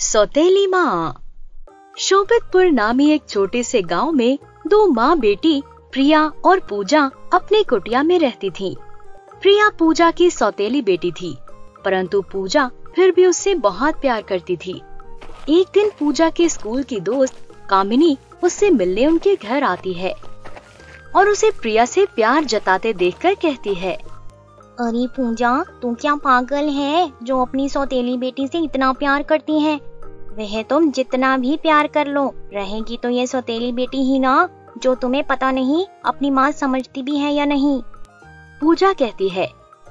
सौतेली माँ। शोभितपुर नामी एक छोटे से गांव में दो माँ बेटी प्रिया और पूजा अपनी कुटिया में रहती थीं। प्रिया पूजा की सौतेली बेटी थी, परंतु पूजा फिर भी उससे बहुत प्यार करती थी। एक दिन पूजा के स्कूल की दोस्त कामिनी उससे मिलने उनके घर आती है और उसे प्रिया से प्यार जताते देखकर कहती है, अरे पूजा, तू क्या पागल है जो अपनी सौतेली बेटी से इतना प्यार करती है? वह तुम जितना भी प्यार कर लो, रहेगी तो ये सौतेली बेटी ही ना, जो तुम्हें पता नहीं अपनी माँ समझती भी है या नहीं। पूजा कहती है,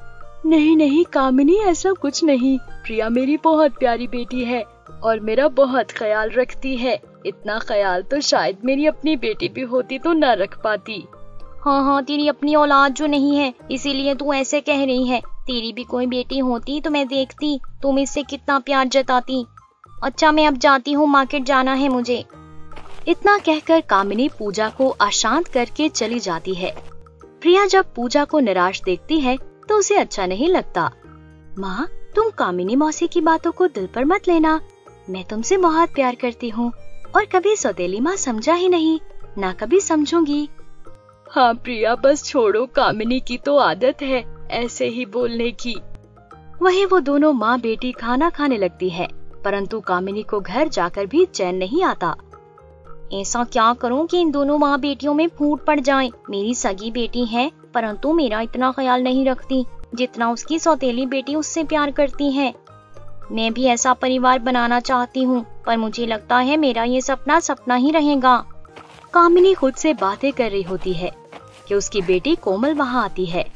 नहीं नहीं कामिनी, ऐसा कुछ नहीं। प्रिया मेरी बहुत प्यारी बेटी है और मेरा बहुत ख्याल रखती है। इतना ख्याल तो शायद मेरी अपनी बेटी भी होती तो न रख पाती। हाँ, तेरी अपनी औलाद जो नहीं है, इसीलिए तू ऐसे कह रही है। तेरी भी कोई बेटी होती तो मैं देखती तुम इससे कितना प्यार जताती। अच्छा, मैं अब जाती हूँ, मार्केट जाना है मुझे। इतना कहकर कामिनी पूजा को अशांत करके चली जाती है। प्रिया जब पूजा को निराश देखती है तो उसे अच्छा नहीं लगता। माँ, तुम कामिनी मौसी की बातों को दिल पर मत लेना। मैं तुमसे बहुत प्यार करती हूँ और कभी सौतेली माँ समझा ही नहीं, ना कभी समझूंगी। हाँ प्रिया, बस छोड़ो, कामिनी की तो आदत है ऐसे ही बोलने की। वहीं वो दोनों माँ बेटी खाना खाने लगती है, परंतु कामिनी को घर जाकर भी चैन नहीं आता। ऐसा क्या करूं कि इन दोनों माँ बेटियों में फूट पड़ जाए। मेरी सगी बेटी है, परंतु मेरा इतना ख्याल नहीं रखती जितना उसकी सौतेली बेटी उससे प्यार करती है। मैं भी ऐसा परिवार बनाना चाहती हूँ, पर मुझे लगता है मेरा ये सपना सपना ही रहेगा। कामिनी खुद से बातें कर रही होती है कि उसकी बेटी कोमल वहाँ आती है।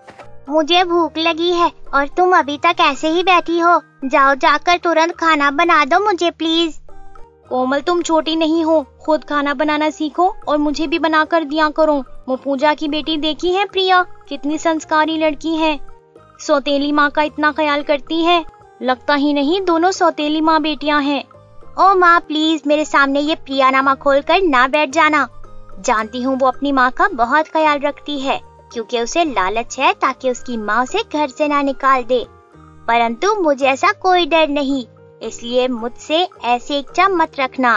मुझे भूख लगी है और तुम अभी तक ऐसे ही बैठी हो। जाओ, जाकर तुरंत खाना बना दो मुझे प्लीज। कोमल, तुम छोटी नहीं हो, खुद खाना बनाना सीखो और मुझे भी बना कर दिया करो। वो पूजा की बेटी देखी है प्रिया, कितनी संस्कारी लड़की है, सौतेली माँ का इतना ख्याल करती है। लगता ही नहीं दोनों सौतेली माँ बेटियाँ हैं। ओ माँ, प्लीज मेरे सामने ये प्रिया नामा खोल कर ना बैठ जाना। जानती हूँ वो अपनी माँ का बहुत ख्याल रखती है, क्योंकि उसे लालच है ताकि उसकी माँ उसे घर से ना निकाल दे, परंतु मुझे ऐसा कोई डर नहीं, इसलिए मुझसे ऐसी इच्छा मत रखना।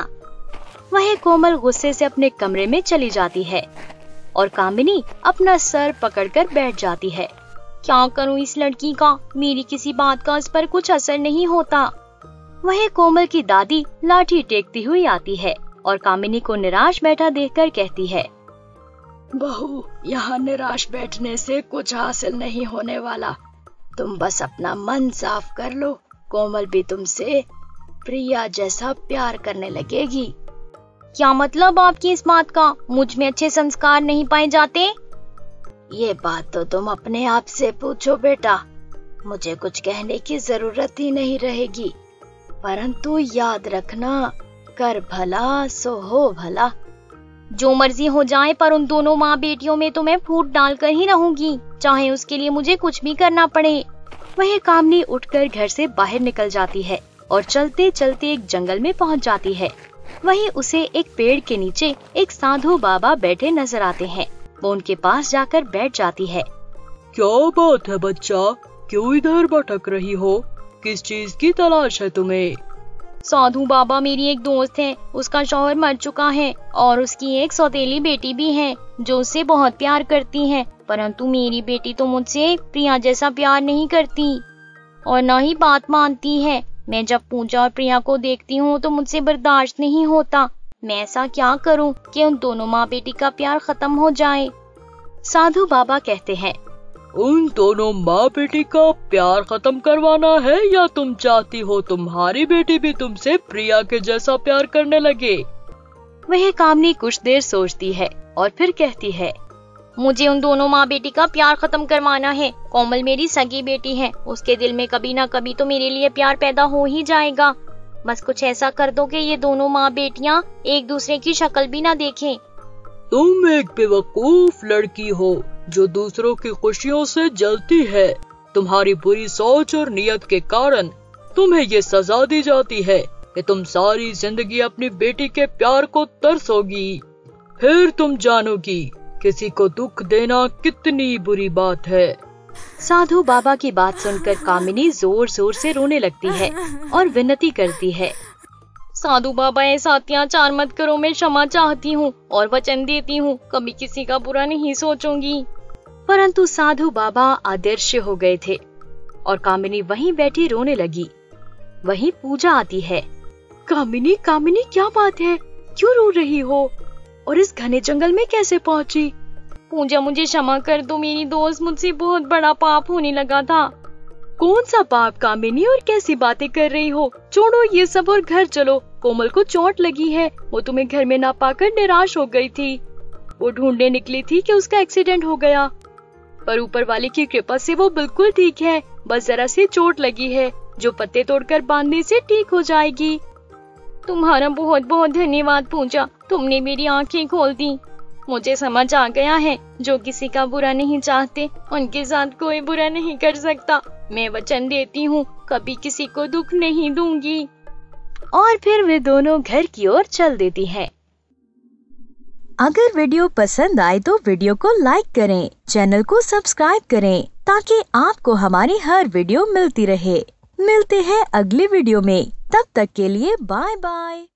वही कोमल गुस्से से अपने कमरे में चली जाती है और कामिनी अपना सर पकड़कर बैठ जाती है। क्या करूं इस लड़की का, मेरी किसी बात का इस पर कुछ असर नहीं होता। वही कोमल की दादी लाठी टेकती हुई आती है और कामिनी को निराश बैठा देखकर कहती है, बहू, यहाँ निराश बैठने से कुछ हासिल नहीं होने वाला। तुम बस अपना मन साफ कर लो, कोमल भी तुमसे प्रिया जैसा प्यार करने लगेगी। क्या मतलब आपकी इस बात का? मुझ में अच्छे संस्कार नहीं पाए जाते? ये बात तो तुम अपने आप से पूछो बेटा, मुझे कुछ कहने की जरूरत ही नहीं रहेगी। परंतु याद रखना, कर भला सो हो भला। जो मर्जी हो जाए, पर उन दोनों माँ बेटियों में तो मैं फूट डालकर ही रहूंगी, चाहे उसके लिए मुझे कुछ भी करना पड़े। वही कामिनी उठकर घर से बाहर निकल जाती है और चलते चलते एक जंगल में पहुंच जाती है। वहीं उसे एक पेड़ के नीचे एक साधु बाबा बैठे नजर आते हैं। वो उनके पास जाकर बैठ जाती है। क्या बात है बच्चा, क्यों इधर भटक रही हो? किस चीज की तलाश है तुम्हें? साधु बाबा, मेरी एक दोस्त है, उसका शौहर मर चुका है और उसकी एक सौतेली बेटी भी है जो उससे बहुत प्यार करती है, परंतु मेरी बेटी तो मुझसे प्रिया जैसा प्यार नहीं करती और न ही बात मानती है। मैं जब पूजा और प्रिया को देखती हूँ तो मुझसे बर्दाश्त नहीं होता। मैं ऐसा क्या करूँ कि उन दोनों माँ बेटी का प्यार खत्म हो जाए? साधु बाबा कहते हैं, उन दोनों माँ बेटी का प्यार खत्म करवाना है या तुम चाहती हो तुम्हारी बेटी भी तुमसे प्रिया के जैसा प्यार करने लगे? वह कामिनी कुछ देर सोचती है और फिर कहती है, मुझे उन दोनों माँ बेटी का प्यार खत्म करवाना है। कोमल मेरी सगी बेटी है, उसके दिल में कभी ना कभी तो मेरे लिए प्यार पैदा हो ही जाएगा। बस कुछ ऐसा कर दो कि ये दोनों माँ बेटियाँ एक दूसरे की शक्ल भी ना देखें। तुम एक बेवकूफ लड़की हो जो दूसरों की खुशियों से जलती है। तुम्हारी बुरी सोच और नियत के कारण तुम्हें ये सजा दी जाती है कि तुम सारी जिंदगी अपनी बेटी के प्यार को तरसोगी। फिर तुम जानोगी किसी को दुख देना कितनी बुरी बात है। साधु बाबा की बात सुनकर कामिनी जोर जोर से रोने लगती है और विनती करती है, साधु बाबा ऐसा अत्याचार मत करो, मैं क्षमा चाहती हूँ और वचन देती हूँ कभी किसी का बुरा नहीं सोचूंगी। परंतु साधु बाबा अदृश्य हो गए थे और कामिनी वहीं बैठी रोने लगी। वहीं पूजा आती है। कामिनी, कामिनी क्या बात है, क्यों रो रही हो और इस घने जंगल में कैसे पहुंची? पूजा मुझे क्षमा कर दो मेरी दोस्त, मुझसे बहुत बड़ा पाप होने लगा था। कौन सा पाप कामिनी और कैसी बातें कर रही हो? छोड़ो ये सब और घर चलो। कोमल को चोट लगी है, वो तुम्हें घर में ना पाकर निराश हो गई थी। वो ढूंढने निकली थी कि उसका एक्सीडेंट हो गया, पर ऊपर वाले की कृपा से वो बिल्कुल ठीक है। बस जरा सी चोट लगी है जो पत्ते तोड़कर बांधने से ठीक हो जाएगी। तुम्हारा बहुत बहुत धन्यवाद पूजा, तुमने मेरी आंखें खोल दी। मुझे समझ आ गया है जो किसी का बुरा नहीं चाहते उनके साथ कोई बुरा नहीं कर सकता। मैं वचन देती हूँ कभी किसी को दुख नहीं दूंगी। और फिर वे दोनों घर की ओर चल देती हैं। अगर वीडियो पसंद आए तो वीडियो को लाइक करें, चैनल को सब्सक्राइब करें ताकि आपको हमारी हर वीडियो मिलती रहे। मिलते हैं अगली वीडियो में, तब तक के लिए बाय बाय।